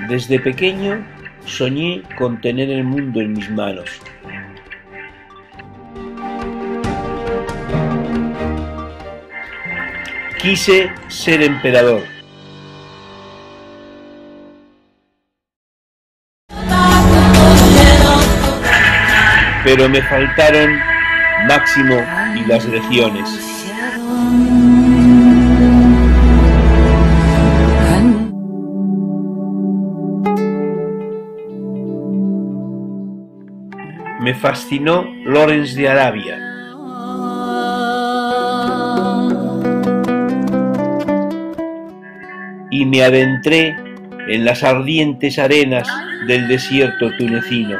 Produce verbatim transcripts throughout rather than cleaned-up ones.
Desde pequeño soñé con tener el mundo en mis manos. Quise ser emperador. Pero me faltaron Máximo y las legiones. Me fascinó Lawrence de Arabia. Y me adentré en las ardientes arenas del desierto tunecino.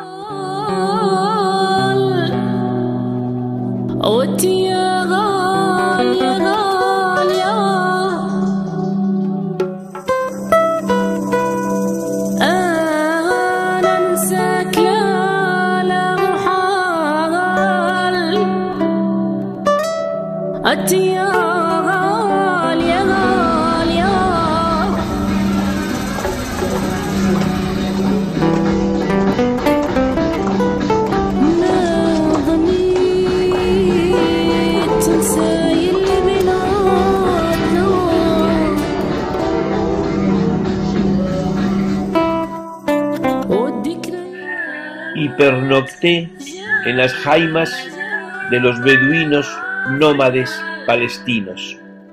Y pernocté en las jaimas de los beduinos nómades palestinos.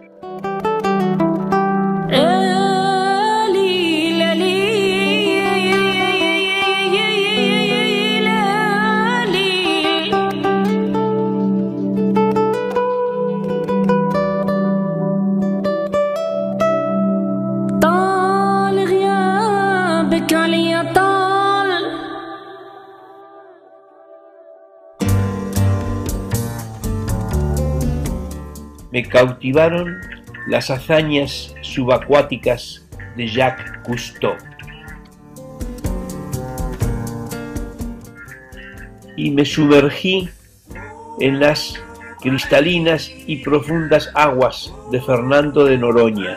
Me cautivaron las hazañas subacuáticas de Jacques Cousteau. Y me sumergí en las cristalinas y profundas aguas de Fernando de Noroña.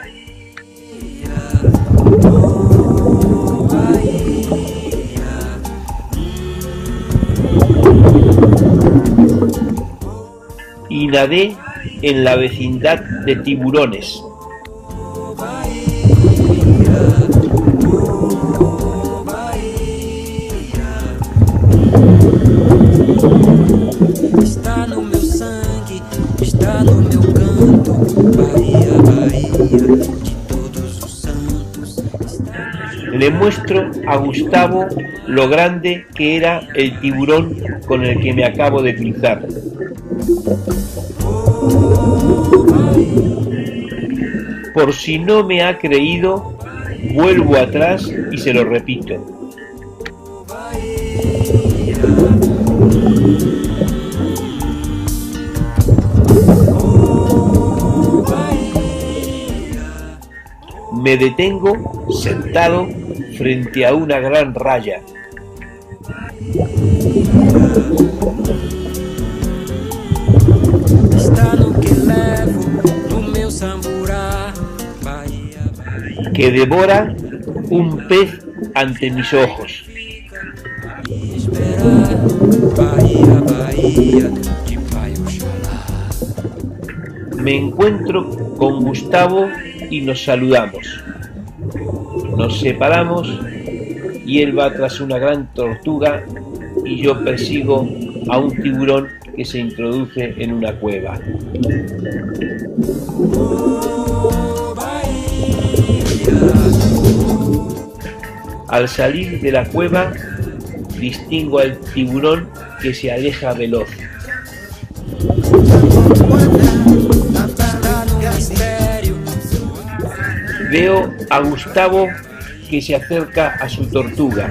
Y nadé en la vecindad de tiburones. Está no meu sangue, está no meu canto, Bahia, Bahia, de todos os santos. Le muestro a Gustavo lo grande que era el tiburón con el que me acabo de cruzar. Por si no me ha creído, vuelvo atrás y se lo repito. Me detengo sentado frente a una gran raya. Que devora un pez ante mis ojos. Me encuentro con Gustavo y nos saludamos. Nos separamos y él va tras una gran tortuga y yo persigo a un tiburón que se introduce en una cueva. Al salir de la cueva, distingo al tiburón que se aleja veloz. Veo a Gustavo que se acerca a su tortuga.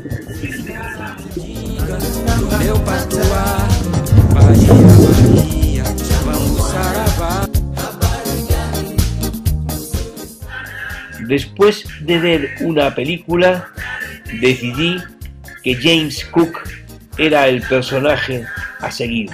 Después de ver una película, decidí que James Cook era el personaje a seguir.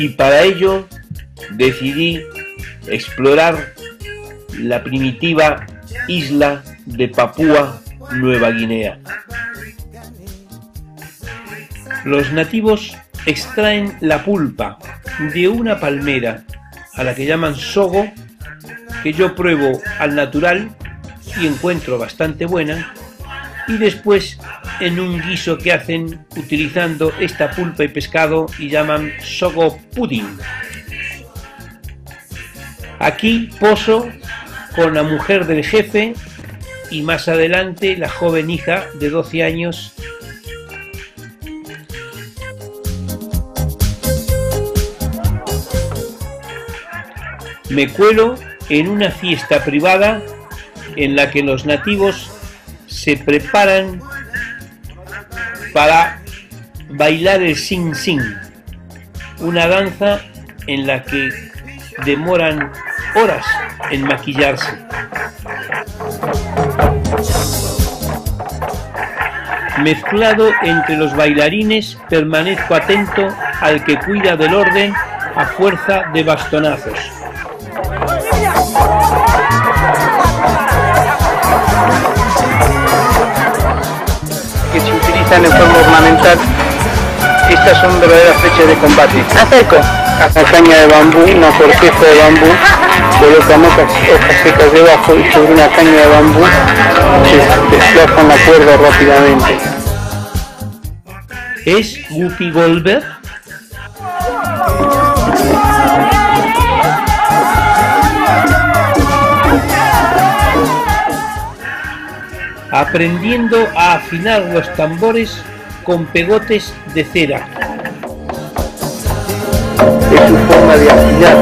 y para ello decidí explorar la primitiva isla de Papúa Nueva Guinea. Los nativos extraen la pulpa de una palmera a la que llaman sogo, que yo pruebo al natural y encuentro bastante buena, y después en un guiso que hacen utilizando esta pulpa y pescado y llaman sogo pudding. Aquí poso con la mujer del jefe y más adelante la joven hija de doce años. Me cuelo en una fiesta privada en la que los nativos se preparan para bailar el sing sing, una danza en la que demoran horas en maquillarse. Mezclado entre los bailarines, permanezco atento al que cuida del orden a fuerza de bastonazos. Que se utilizan en forma ornamental. Estas son verdaderas flechas de combate. Acerco. La caña de bambú, una corteza de bambú, colocamos hojas secas debajo y sobre una caña de bambú se desplazan la cuerda rápidamente. ¿Es Whoopi Goldberg? Aprendiendo a afinar los tambores con pegotes de cera. Es su forma de afinar.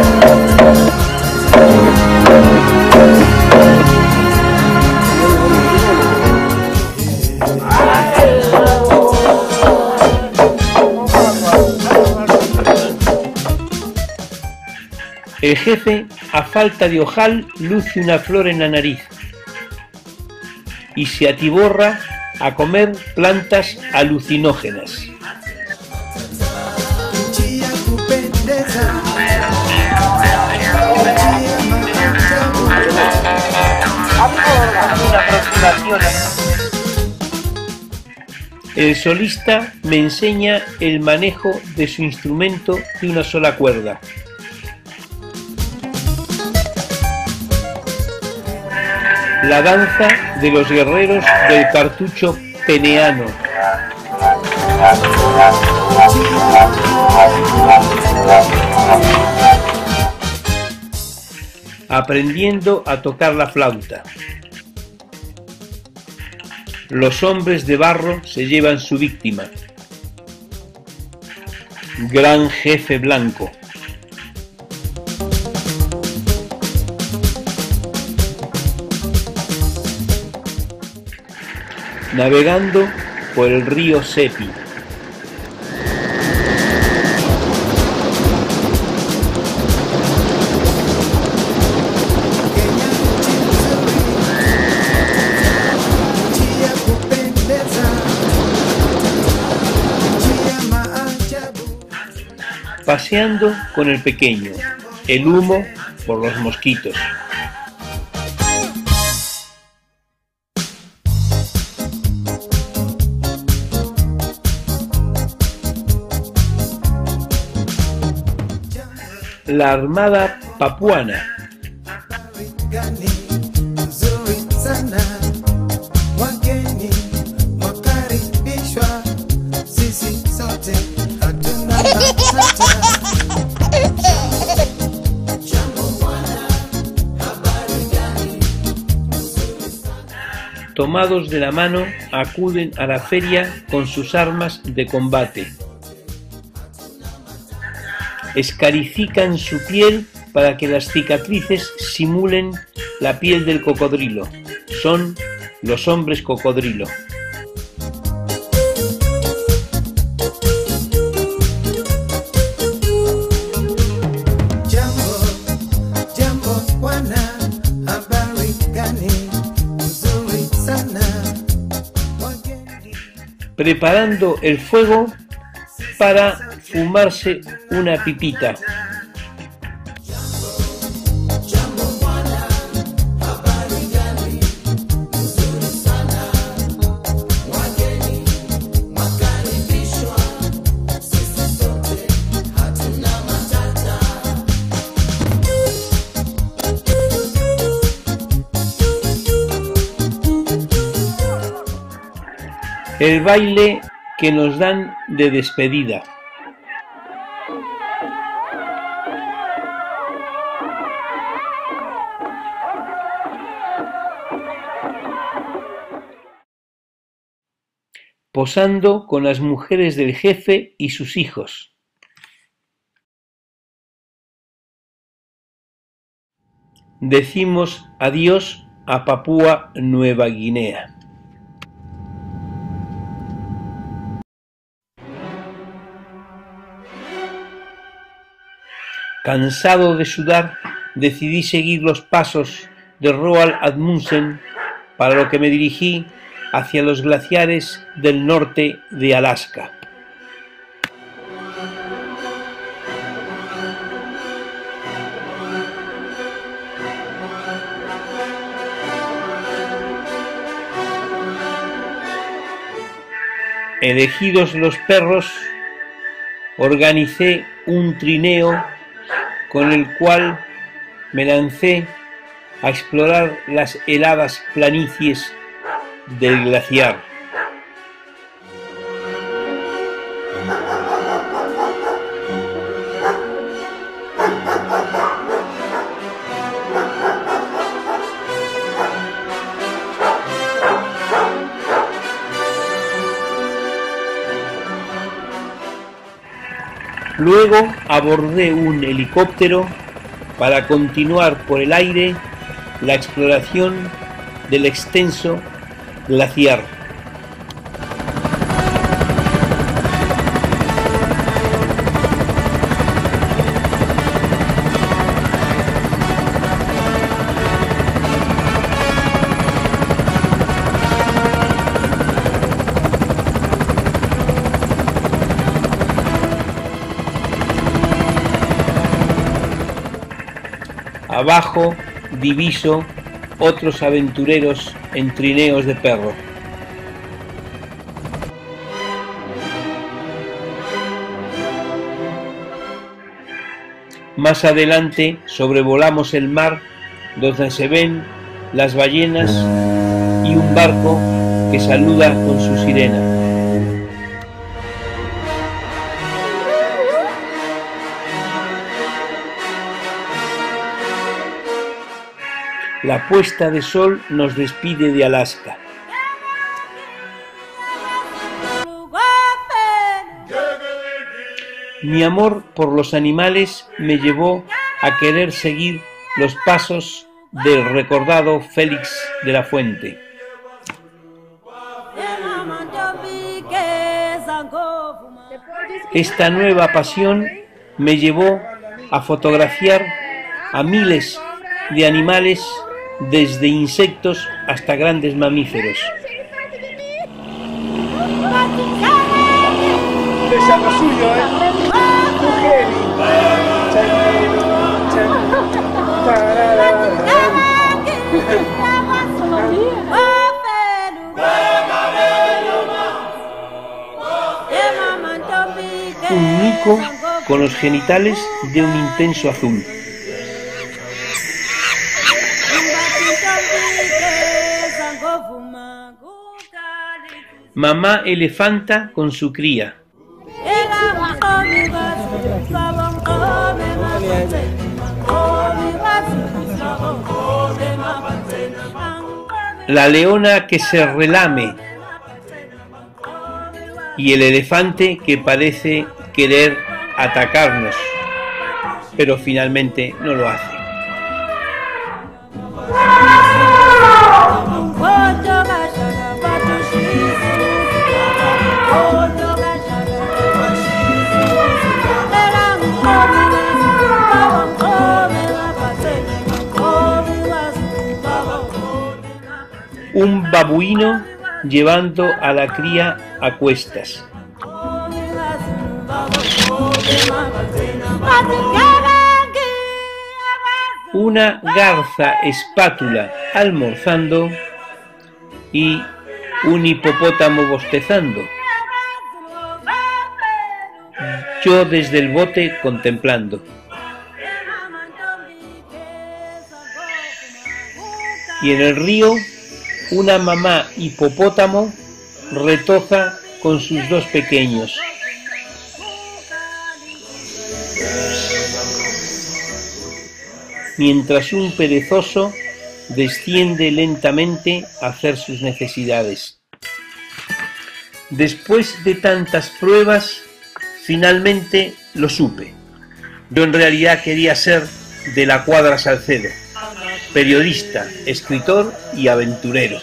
El jefe, a falta de ojal, luce una flor en la nariz y se atiborra a comer plantas alucinógenas. El solista me enseña el manejo de su instrumento de una sola cuerda. La danza de los guerreros del cartucho peneano. Aprendiendo a tocar la flauta. Los hombres de barro se llevan su víctima. Gran jefe blanco. Navegando por el río Sepi. Paseando con el pequeño, el humo por los mosquitos. La armada papuana. Tomados de la mano, acuden a la feria con sus armas de combate. Escarifican su piel para que las cicatrices simulen la piel del cocodrilo. Son los hombres cocodrilo. Preparando el fuego para fumarse una pipita. El baile que nos dan de despedida. Posando con las mujeres del jefe y sus hijos. Decimos adiós a Papúa Nueva Guinea. Cansado de sudar, decidí seguir los pasos de Roald Amundsen, para lo que me dirigí hacia los glaciares del norte de Alaska. Elegidos los perros, organicé un trineo con el cual me lancé a explorar las heladas planicies del glaciar. Luego abordé un helicóptero para continuar por el aire la exploración del extenso glaciar. Abajo diviso otros aventureros en trineos de perro. Más adelante sobrevolamos el mar, donde se ven las ballenas y un barco que saluda con su sirena. La puesta de sol nos despide de Alaska. Mi amor por los animales me llevó a querer seguir los pasos del recordado Félix de la Fuente. Esta nueva pasión me llevó a fotografiar a miles de animales, desde insectos hasta grandes mamíferos. Un mico con los genitales de un intenso azul. Mamá elefanta con su cría. La leona que se relame y el elefante que parece querer atacarnos, pero finalmente no lo hace. Un babuino llevando a la cría a cuestas. Una garza espátula almorzando y un hipopótamo bostezando. Yo desde el bote contemplando. Y en el río una mamá hipopótamo retoza con sus dos pequeños. Mientras un perezoso desciende lentamente a hacer sus necesidades. Después de tantas pruebas, finalmente lo supe. Yo en realidad quería ser de la Cuadra Salcedo, periodista, escritor y aventurero.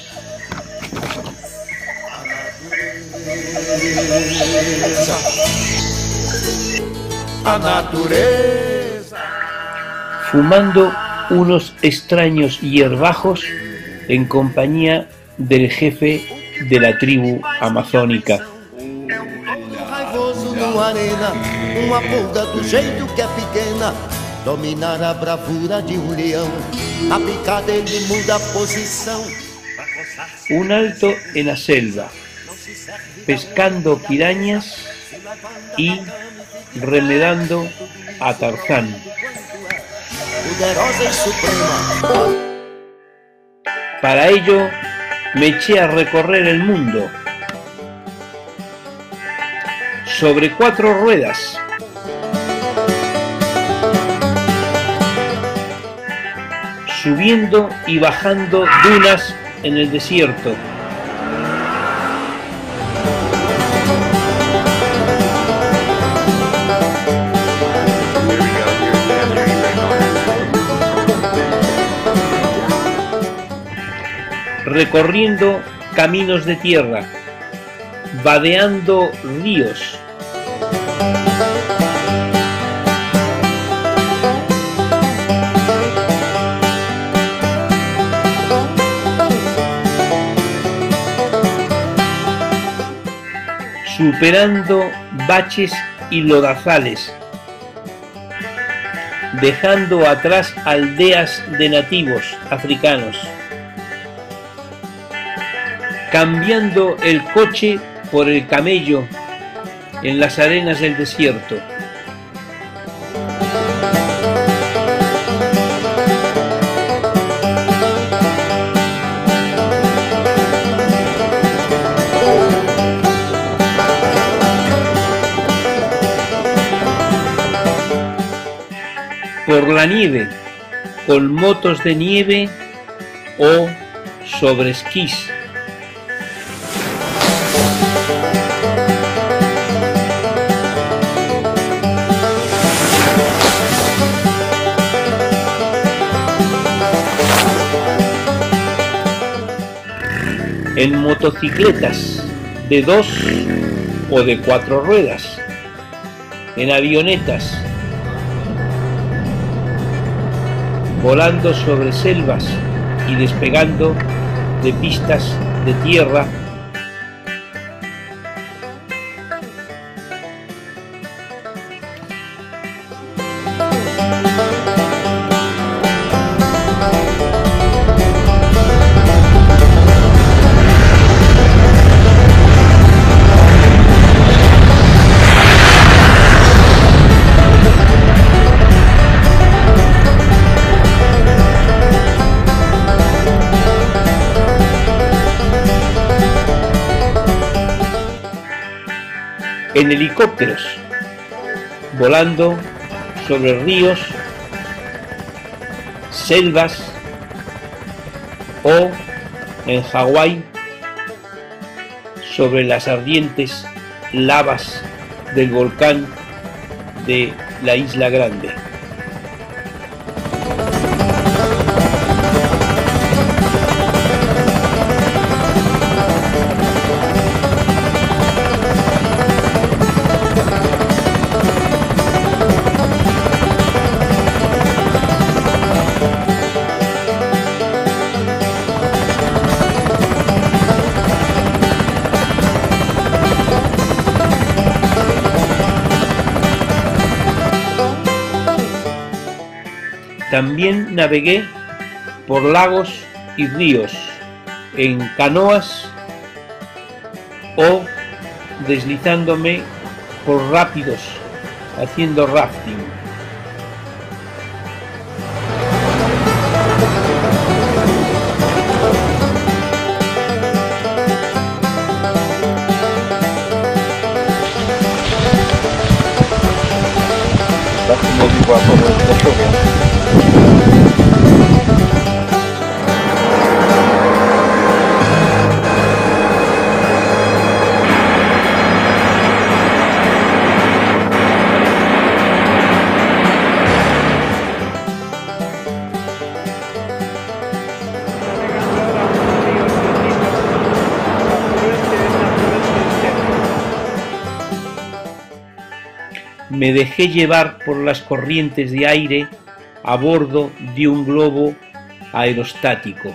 A natureza. Fumando unos extraños hierbajos en compañía del jefe de la tribu amazónica. Un alto en la selva, pescando pirañas y remedando a Tarzán. Para ello me eché a recorrer el mundo sobre cuatro ruedas, subiendo y bajando dunas en el desierto, recorriendo caminos de tierra, vadeando ríos, superando baches y lodazales, dejando atrás aldeas de nativos africanos, cambiando el coche por el camello en las arenas del desierto. Por la nieve, con motos de nieve o sobre esquís. En motocicletas de dos o de cuatro ruedas, en avionetas, volando sobre selvas y despegando de pistas de tierra, en helicópteros, volando sobre ríos, selvas o en Hawái sobre las ardientes lavas del volcán de la Isla Grande. También navegué por lagos y ríos en canoas o deslizándome por rápidos haciendo rafting. Me dejé llevar por las corrientes de aire a bordo de un globo aerostático.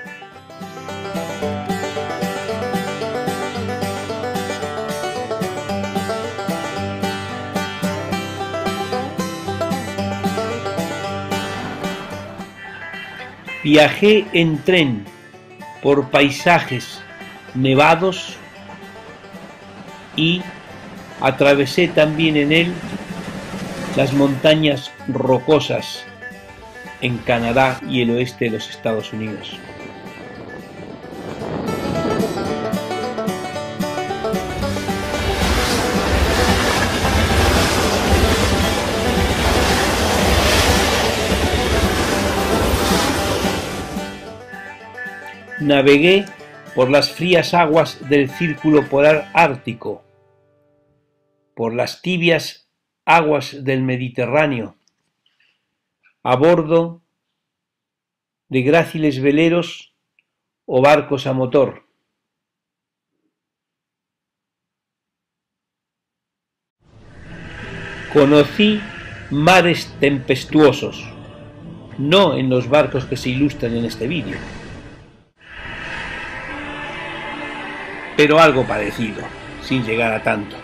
Viajé en tren por paisajes nevados y atravesé también en él las montañas rocosas en Canadá y el oeste de los Estados Unidos. Navegué por las frías aguas del Círculo Polar Ártico, por las tibias aguas del Mediterráneo, a bordo de gráciles veleros o barcos a motor. Conocí mares tempestuosos, no en los barcos que se ilustran en este vídeo, pero algo parecido, sin llegar a tanto.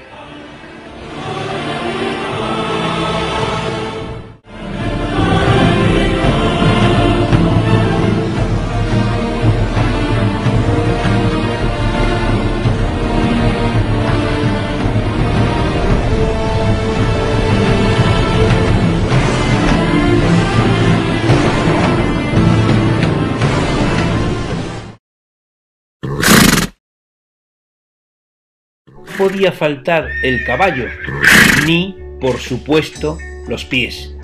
Podía faltar el caballo, ni, por supuesto, los pies.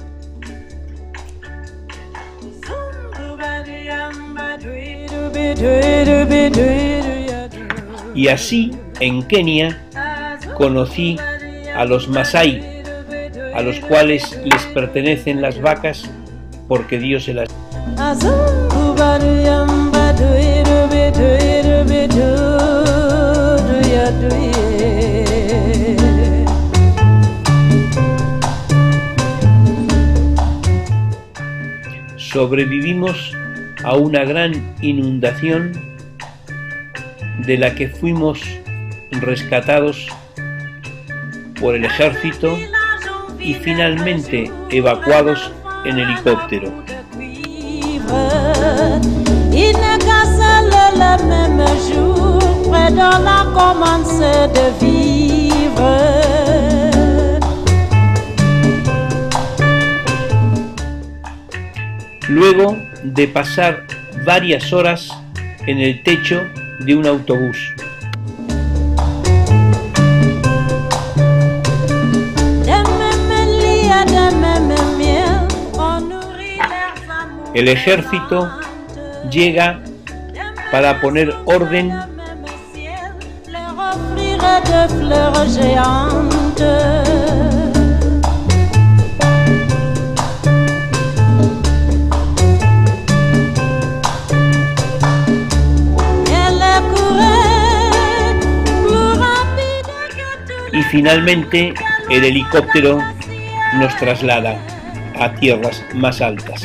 Y así, en Kenia, conocí a los Masái, a los cuales les pertenecen las vacas porque Dios se las... Sobrevivimos a una gran inundación de la que fuimos rescatados por el ejército y finalmente evacuados en helicóptero. Luego de pasar varias horas en el techo de un autobús. El ejército llega para poner orden y finalmente el helicóptero nos traslada a tierras más altas.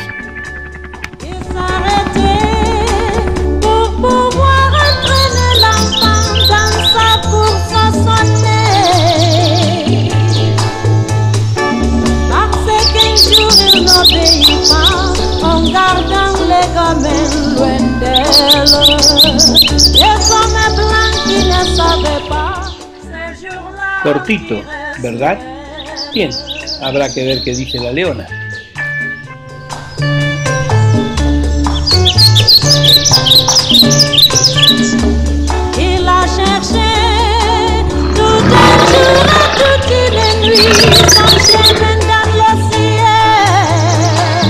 Parce qu'un jour il n'obéit pas. Cortito, ¿verdad? Bien, habrá que ver qué dice la leona. Il a cherché tout un jour et toutes les nuits sans chemin dans le ciel.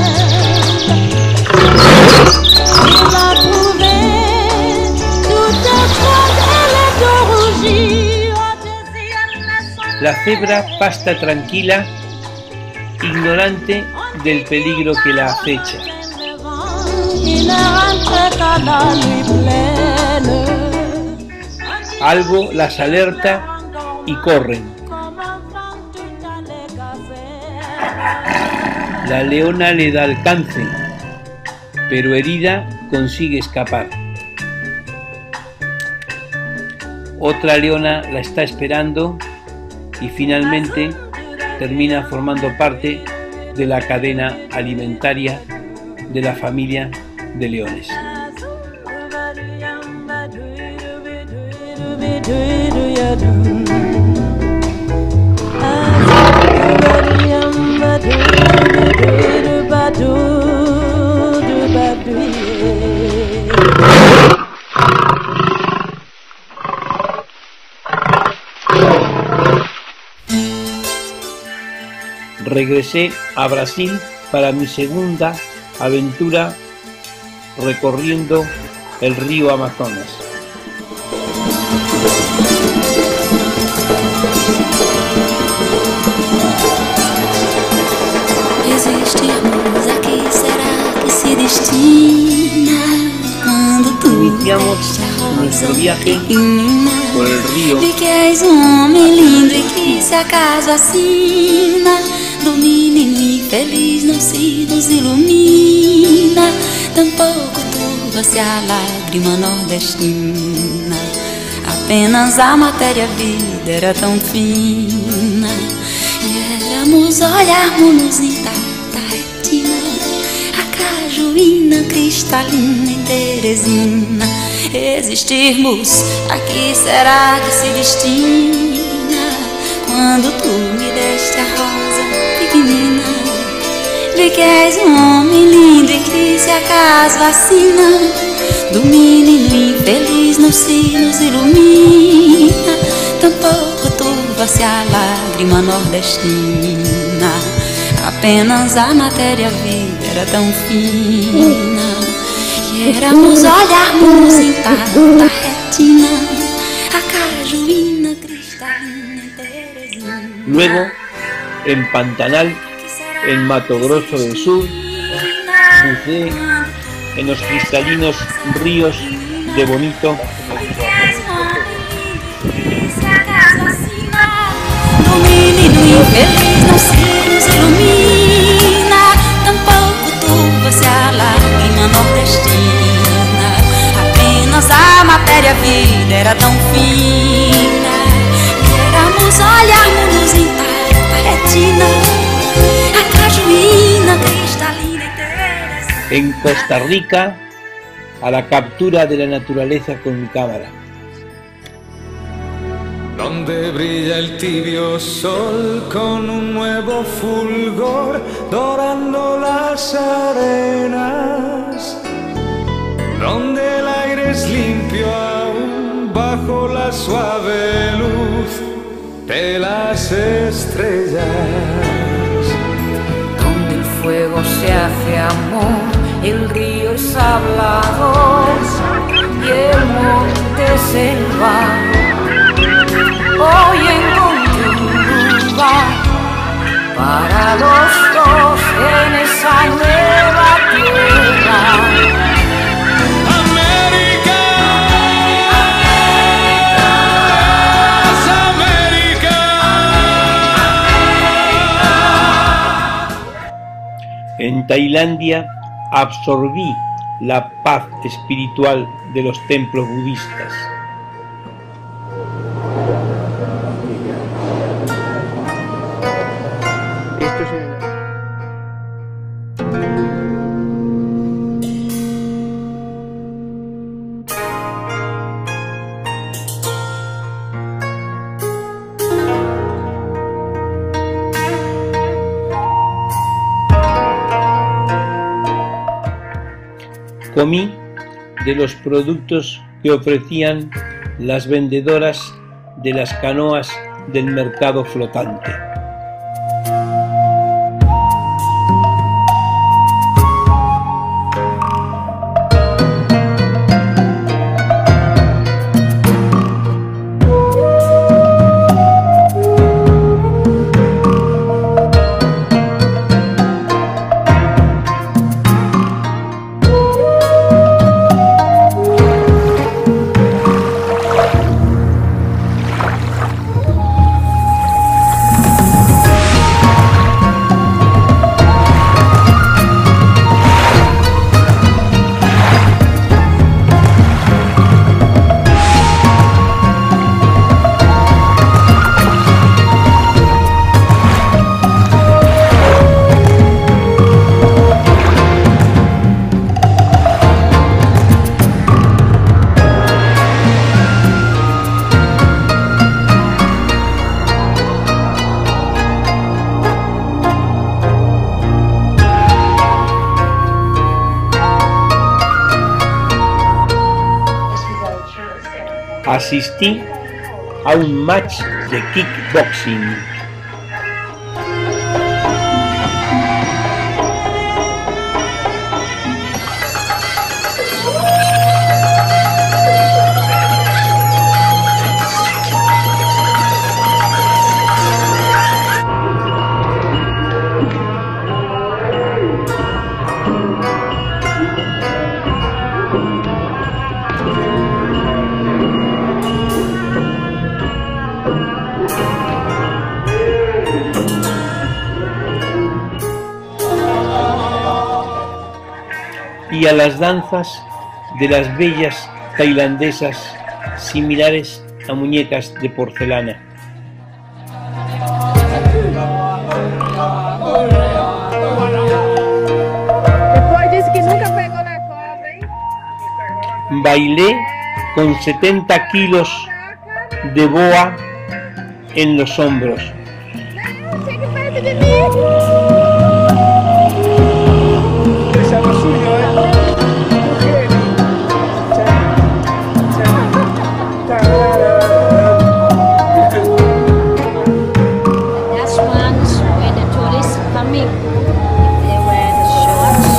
Il a trouvé toute froide et les dos rougis au deuxième maison. La cebra pasta tranquila, ignorante del peligro que la acecha. Il ne rentre qu'à la nuit pleine. Algo las alerta y corren. La leona le da alcance, pero herida consigue escapar. Otra leona la está esperando y finalmente termina formando parte de la cadena alimentaria de la familia de leones. Regresé a Brasil para mi segunda aventura recorriendo el río Amazonas. Existimos, a que será que se destina quando tu Iniciamos nuestro viaje por el río. Vi que és um homem lindo e que se acaso assina do menino infeliz não se nos ilumina, tampouco turva-se a lágrima nordestina. Apenas a matéria-vida era tão fina e éramos olharmos-nos intacta retina, a cajuína cristalina e Teresina. Existirmos, a que será que se destina quando tu me deste a rosa pequenina? Vi que és um homem lindo e que se acaso vacina do menino infeliz não se nos ilumina, tampouco turva-se a lágrima nordestina. Apenas a matéria-vida era tão fina e éramos olharmos intacta retina, a cajuína cristalina e Teresina. Luego, en Pantanal, en Mato Grosso del Sur, buceé en los cristalinos ríos de Bonito. O menino infeliz não se nos ilumina, tampouco turva-se a lágrima nordestina. Apenas a matéria-vida era tão fina que éramos olharmos intacta retina, a cajuína cristalina e Teresina. En Costa Rica, a la captura de la naturaleza con mi cámara. Donde brilla el tibio sol con un nuevo fulgor, dorando las arenas. Donde el aire es limpio aún bajo la suave luz de las estrellas. Donde el fuego se hace amor, el río es hablador y el monte selva. Hoy encontré un lugar para los dos en esa nueva tierra. América, es América. En Tailandia absorbí la paz espiritual de los templos budistas. comí de los productos que ofrecían las vendedoras de las canoas del mercado flotante. Asistí a un match de kickboxing. Y a las danzas de las bellas tailandesas similares a muñecas de porcelana. Depois disse que nunca pegou na cobra, hein? Bailé con setenta kilos de boa en los hombros. Não, chegue perto de mim! That's ones where the tourists coming. If they wear the shorts.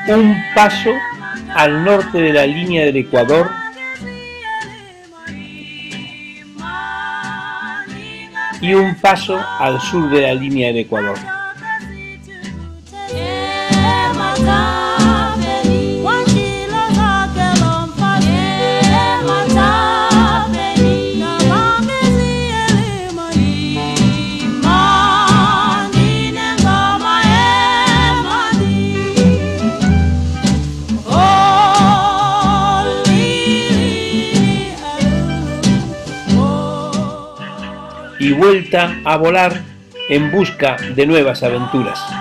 un paso al norte de la línea del Ecuador y un paso al sur de la línea del Ecuador. Y vuelta a volar en busca de nuevas aventuras.